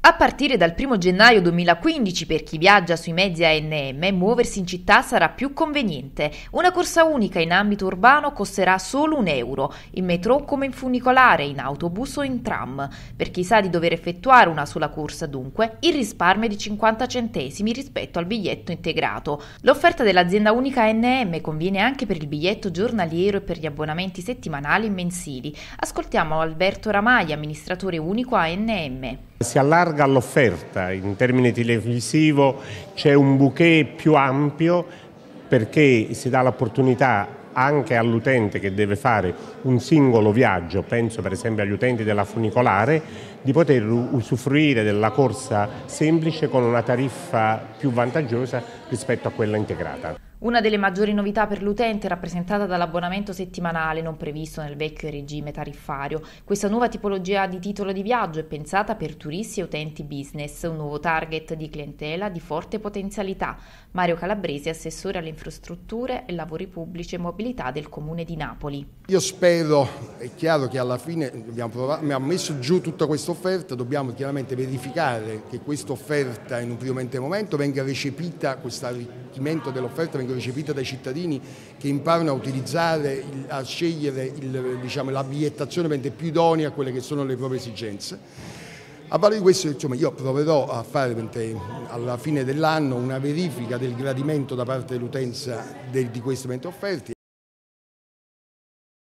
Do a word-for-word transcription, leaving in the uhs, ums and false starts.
A partire dal primo gennaio duemilaquindici per chi viaggia sui mezzi A N M, muoversi in città sarà più conveniente. Una corsa unica in ambito urbano costerà solo un euro, in metro come in funicolare, in autobus o in tram. Per chi sa di dover effettuare una sola corsa, dunque, il risparmio è di cinquanta centesimi rispetto al biglietto integrato. L'offerta dell'azienda unica A N M conviene anche per il biglietto giornaliero e per gli abbonamenti settimanali e mensili. Ascoltiamo Alberto Ramai, amministratore unico A N M. Si allarga l'offerta, in termini televisivo c'è un bouquet più ampio perché si dà l'opportunità anche all'utente che deve fare un singolo viaggio, penso per esempio agli utenti della funicolare, di poter usufruire della corsa semplice con una tariffa più vantaggiosa rispetto a quella integrata. Una delle maggiori novità per l'utente è rappresentata dall'abbonamento settimanale non previsto nel vecchio regime tariffario. Questa nuova tipologia di titolo di viaggio è pensata per turisti e utenti business, un nuovo target di clientela di forte potenzialità. Mario Calabresi, assessore alle infrastrutture e lavori pubblici e mobilità del Comune di Napoli. Io spero, è chiaro che alla fine abbiamo, provato, abbiamo messo giù tutta questa offerta, dobbiamo chiaramente verificare che questa offerta in un primo momento venga recepita, questo arricchimento dell'offerta venga recepita dai cittadini che imparano a utilizzare, a scegliere il, diciamo, la bigliettazione più idonea a quelle che sono le proprie esigenze. A valle di questo, insomma, io proverò a fare alla fine dell'anno una verifica del gradimento da parte dell'utenza di queste offerte.